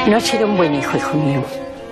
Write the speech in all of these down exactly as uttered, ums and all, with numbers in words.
No has sido un buen hijo, hijo mío.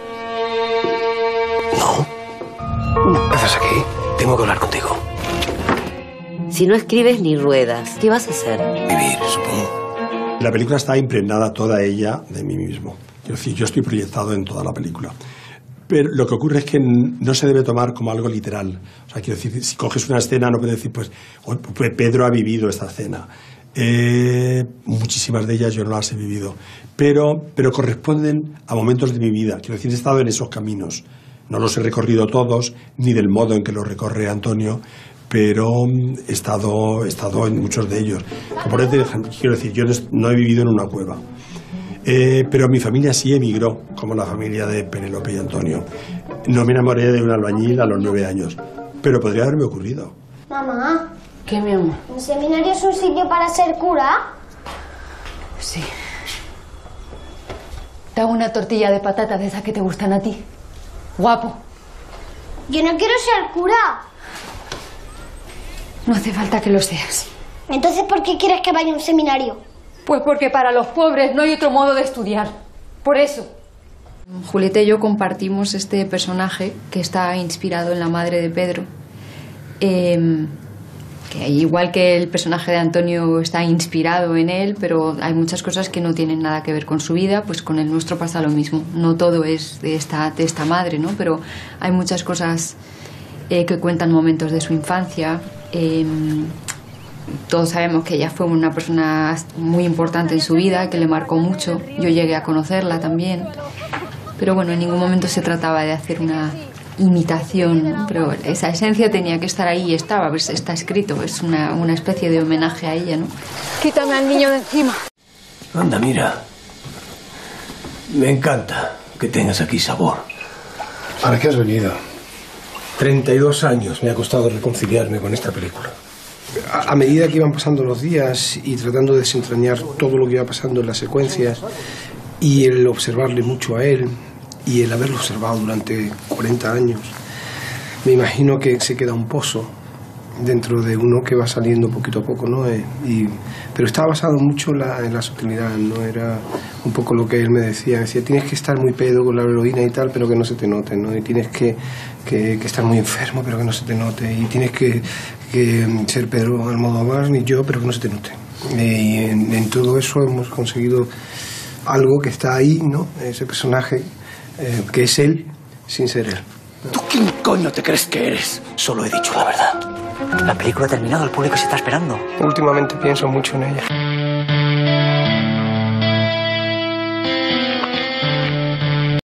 No. No. ¿Qué haces aquí? Tengo que hablar contigo. Si no escribes ni ruedas, ¿qué vas a hacer? Vivir, supongo. La película está impregnada toda ella de mí mismo. Quiero decir, yo estoy proyectado en toda la película. Pero lo que ocurre es que no se debe tomar como algo literal. O sea, quiero decir, si coges una escena, no puedes decir, pues, Pedro ha vivido esta escena. Eh, muchísimas de ellas yo no las he vivido. Pero, pero corresponden a momentos de mi vida. Quiero decir, he estado en esos caminos. No los he recorrido todos, ni del modo en que los recorre Antonio, pero he estado, he estado en muchos de ellos. Por eso, quiero decir, yo no he vivido en una cueva. Eh, pero mi familia sí emigró, como la familia de Penélope y Antonio. No me enamoré de un albañil a los nueve años, pero podría haberme ocurrido. Mamá. ¿Qué, mi amor? ¿Un seminario es un sitio para ser cura? Sí. Te hago una tortilla de patata de esas que te gustan a ti. Guapo. Yo no quiero ser cura. No hace falta que lo seas. Entonces, ¿por qué quieres que vaya a un seminario? Pues porque para los pobres no hay otro modo de estudiar. Por eso. Julieta y yo compartimos este personaje que está inspirado en la madre de Pedro. Eh, que igual que el personaje de Antonio está inspirado en él, pero hay muchas cosas que no tienen nada que ver con su vida, pues con el nuestro pasa lo mismo. No todo es de esta, de esta madre, ¿no? Pero hay muchas cosas eh, que cuentan momentos de su infancia. Eh, todos sabemos que ella fue una persona muy importante en su vida, que le marcó mucho. Yo llegué a conocerla también. Pero bueno, en ningún momento se trataba de hacer una imitación, ¿no? Pero esa esencia tenía que estar ahí y estaba, pues está escrito, es una, una especie de homenaje a ella, ¿no? Quítame al niño de encima. Anda, mira. Me encanta que tengas aquí sabor. ¿Para qué has venido? treinta y dos años me ha costado reconciliarme con esta película. A, a medida que iban pasando los días y tratando de desentrañar todo lo que iba pasando en las secuencias y el observarle mucho a él y el haberlo observado durante cuarenta años, me imagino que se queda un pozo dentro de uno que va saliendo poquito a poco, ¿no? Eh, y, pero estaba basado mucho en la, en la sutilidad, ¿no? Era un poco lo que él me decía. Decía, tienes que estar muy pedo con la heroína y tal, pero que no se te note, ¿no? Y tienes que, que, que estar muy enfermo, pero que no se te note. Y tienes que, que ser Pedro Almodóvar, ni yo, pero que no se te note. Y en, en todo eso hemos conseguido algo que está ahí, ¿no? Ese personaje eh, que es él, sin ser él. ¿Tú quién coño te crees que eres? Solo he dicho la verdad. La película ha terminado, el público se está esperando. Últimamente pienso mucho en ella.